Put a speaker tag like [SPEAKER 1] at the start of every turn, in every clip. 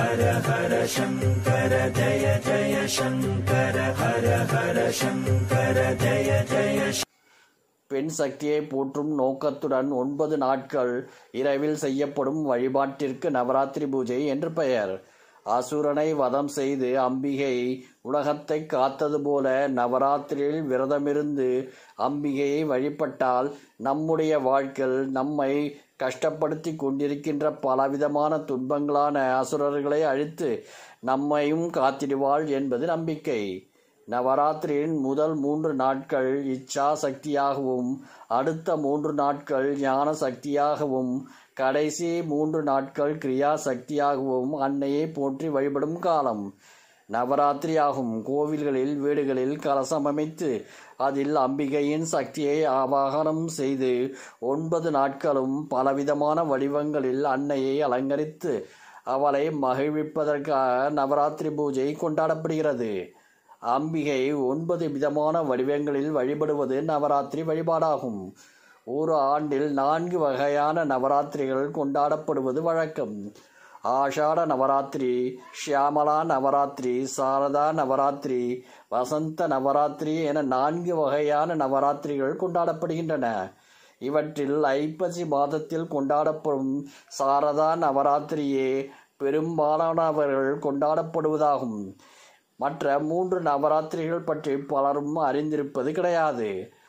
[SPEAKER 1] ஹர ஹர சங்கர ஜய ஜய சங்கர ஹர ஹர சங்கர ஜய ஜய. பெண் சக்தியை போற்றும் நோக்கத்துடன் 9 நாட்கள் இரவில் செய்யப்படும் வழிபாட்டிற்கு நவராத்திரி பூஜை என்று பெயர். அசுரனை வதம் செய்து அம்பிகை உலகத்தை காத்தது போல நவராத்திரியில் விரதமிருந்து அம்பிகையை வழிபட்டால் நம்முடைய வாழ்க்கையில் நம்மை கஷ்டப்படுத்தி கொண்டிருக்கின்ற பலவிதமான துன்பங்களான அசுரர்களை அழித்து நம்மையும் காத்திடுவாள் என்பது நம்பிக்கை. நவராத்திரியின் முதல் 3 நாட்கள் இச்சா சக்தியாகவும், அடுத்த 3 நாட்கள் ஞான சக்தியாகவும், கடைசி 3 நாட்கள் கிரியா சக்தியாகவும் அன்னையை போற்றி வழிபடும் காலம் நவராத்திரி ஆகும். கோவில்களில் வீடுகளில் கலசம் அமைத்து அதில் அம்பிகையின் சக்தியை ஆவாகனம் செய்து 9 நாட்களும் பலவிதமான வடிவங்களில் அன்னையை அலங்கரித்து அவளை மகிழ்விப்பதற்காக நவராத்திரி பூஜை கொண்டாடப்படுகிறது. அம்பிகை 9 விதமான வடிவங்களில் வழிபடுவது நவராத்திரி வழிபாடாகும். ஒரு ஆண்டில் 4 வகையான நவராத்திரிகள் கொண்டாடப்படுவது வழக்கம். ஆஷாட நவராத்திரி, ஷியாமலா நவராத்திரி, சாரதா நவராத்திரி, வசந்த நவராத்திரி என 4 வகையான நவராத்திரிகள் கொண்டாடப்படுகின்றன. இவற்றில் ஐப்பசி மாதத்தில் கொண்டாடப்படும் சாரதா நவராத்திரியே பெரும்பாலானவர்கள் கொண்டாடப்படுவதாகும். மற்ற 3 நவராத்திரிகள் பற்றி பலரும் அறிந்திருப்பது கிடையாது.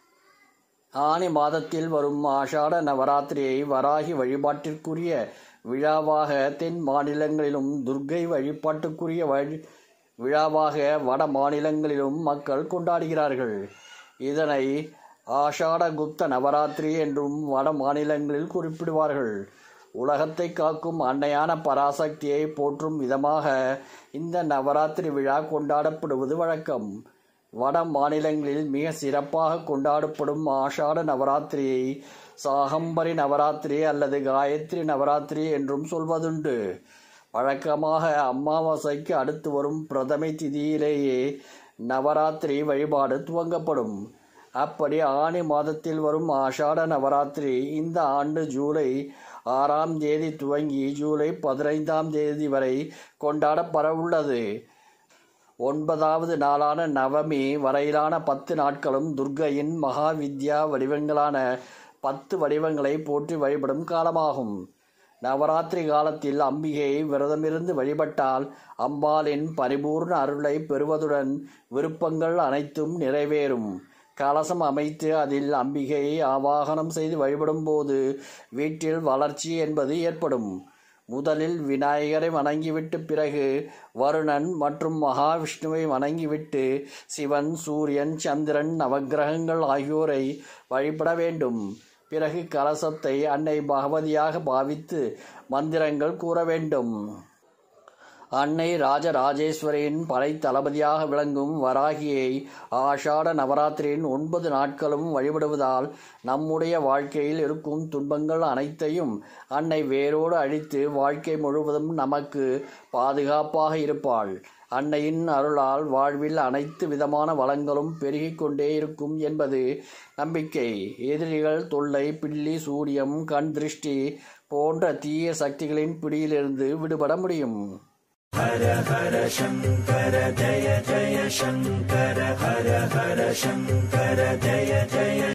[SPEAKER 1] ஆனி மாதத்தில் வரும் ஆஷாட நவராத்திரியை வராகி வழிபாட்டிற்குரிய விழாவாக தென் மாநிலங்களிலும், துர்க்கை வழிபாட்டுக்குரிய விழாவாக வட மாநிலங்களிலும் மக்கள் கொண்டாடுகிறார்கள். இதனை ஆஷாட குப்த நவராத்திரி என்றும் வட மாநிலங்களில் குறிப்பிடுவார்கள். உலகத்தை காக்கும் அன்னையான பராசக்தியை போற்றும் விதமாக இந்த நவராத்திரி விழா கொண்டாடப்படுவது வழக்கம். வட மாநிலங்களில் மிக சிறப்பாக கொண்டாடப்படும் ஆஷாட நவராத்திரியை சாகம்பரி நவராத்திரி அல்லது காயத்ரி நவராத்திரி என்றும் சொல்வதுண்டு. வழக்கமாக அமாவாசைக்கு அடுத்து வரும் பிரதமை திதியிலேயே நவராத்திரி வழிபாடு துவங்கப்படும். அப்படி ஆனி மாதத்தில் வரும் ஆஷாட நவராத்திரி இந்த ஆண்டு ஜூலை 6ஆம் தேதி துவங்கி ஜூலை 15ஆம் தேதி வரை கொண்டாடப்பட உள்ளது. 9வது நாளான நவமி வரையிலான 10 நாட்களும் துர்க்கையின் மகா வித்யா வடிவங்களான 10 வடிவங்களை போற்றி வழிபடும் காலமாகும். நவராத்திரி காலத்தில் அம்பிகையை விரதமிருந்து வழிபட்டால் அம்பாளின் பரிபூர்ண அருளை பெறுவதுடன் விருப்பங்கள் அனைத்தும் நிறைவேறும். கலசம் அமைத்து அதில் அம்பிகையை ஆவாகனம் செய்து வழிபடும் போது வீட்டில் வளர்ச்சி என்பது ஏற்படும். முதலில் விநாயகரை வணங்கிவிட்டு பிறகு வருணன் மற்றும் மகாவிஷ்ணுவை வணங்கிவிட்டு சிவன், சூரியன், சந்திரன், நவக்கிரகங்கள் ஆகியோரை வழிபட வேண்டும். பிறகு கலசத்தை அன்னை பகவதியாக பாவித்து மந்திரங்கள் கூற வேண்டும். அன்னை ராஜராஜேஸ்வரியின் படை தளபதியாக விளங்கும் வராகியை ஆஷாட நவராத்திரியின் 9 நாட்களும் வழிபடுவதால் நம்முடைய வாழ்க்கையில் இருக்கும் துன்பங்கள் அனைத்தையும் அன்னை வேரோடு அழித்து வாழ்க்கை முழுவதும் நமக்கு பாதுகாப்பாக இருப்பாள். அன்னையின் அருளால் வாழ்வில் அனைத்து விதமான வளங்களும் பெருகிக் கொண்டே இருக்கும் என்பது நம்பிக்கை. எதிரிகள் தொல்லை, பில்லி சூனியம், கண் திருஷ்டி போன்ற தீய சக்திகளின் பிடியிலிருந்து விடுபட முடியும். ஹர ஹர சங்கர ஜய ஜய சங்கர ஹர ஹர சங்கர ஜய ஜய